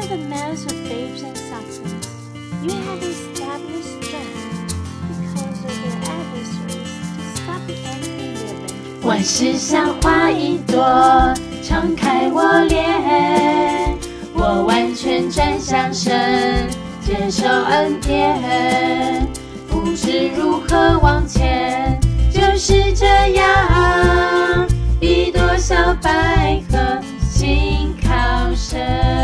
the mess of babes and sucklings, you have established strength because of your adversaries to stop the enemy in their vengeance. 万事像花一朵，敞开我脸，我完全转向神，接受恩典，不知如何往前，就是这样，一朵小百合，心靠神。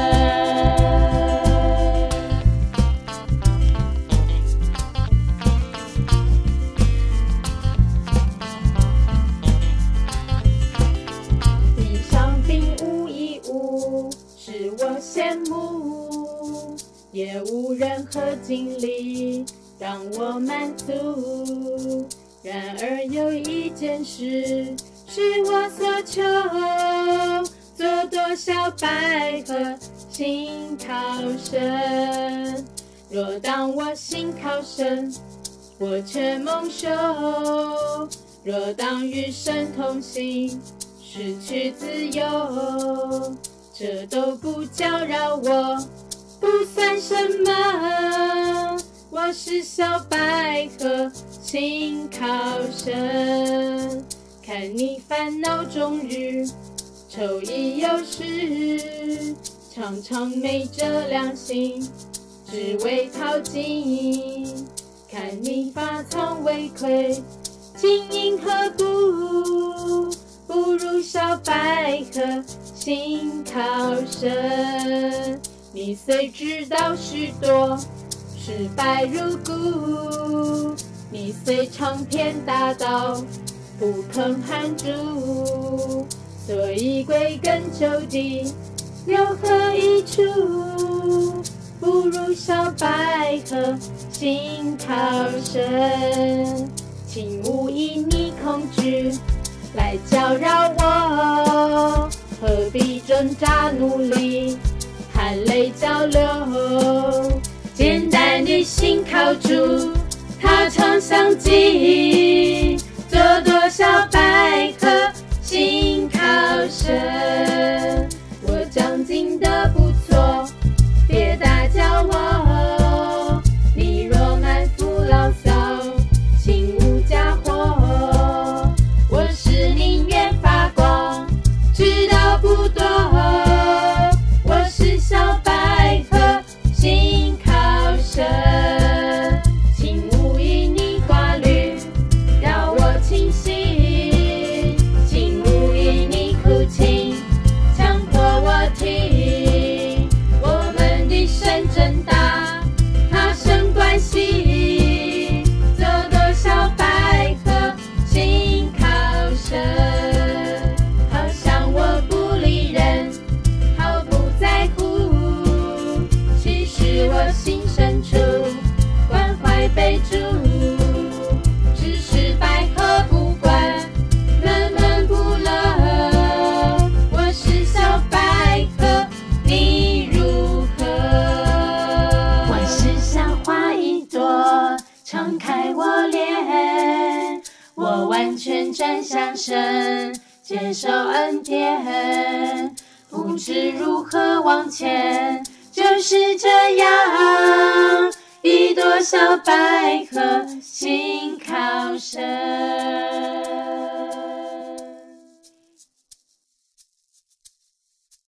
地上并无一物使我羡慕，也无任何经历让我满足。然而有一件事是我所求，做朵小百合，心靠神。若当我心靠神，我却蒙羞；若当与神同行，失去自由，这都不搅扰我，不算什么。我是小百合，心靠神。看你烦恼终日，愁意有时，常常昧着良心，只为讨金。看你发苍为愧，金银何故？不如小百合，心靠神。你虽知道许多，失败如故，你虽尝遍大道，不肯hand住，所以归根究底，有何益处？不如小百合，心靠神。请勿因你恐惧来搅扰我，何必挣扎努力，含泪交流？简单的心靠主，他常相近，做朵小百合，心靠神。我长进的不错，别打搅我。你若满腹牢骚，请勿嫁祸。我是宁愿发光，直到不多。我是小百合，心靠神。请勿因你挂虑让我清醒，请勿因你哭泣强迫我听。我们的神真大，他神关系，做朵小百合，心靠神。好像我不理人，毫不在乎，其实我心深处关怀备注。只是百合不管人们不乐，我是小百合，你如何？万事像花一朵，敞开我脸，我完全转向神，接受恩典，不知如何往前，就是这样，一朵小百合，心靠神。